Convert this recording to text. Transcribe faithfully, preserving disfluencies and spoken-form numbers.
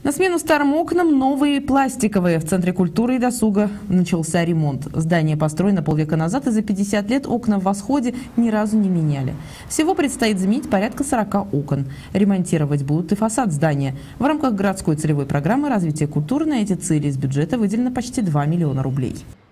На смену старым окнам новые пластиковые. В Центре культуры и досуга начался ремонт. Здание построено полвека назад, и за пятьдесят лет окна в Восходе ни разу не меняли. Всего предстоит заменить порядка сорока окон. Ремонтировать будут и фасад здания. В рамках городской целевой программы развития культуры на эти цели из бюджета выделено почти два миллиона рублей.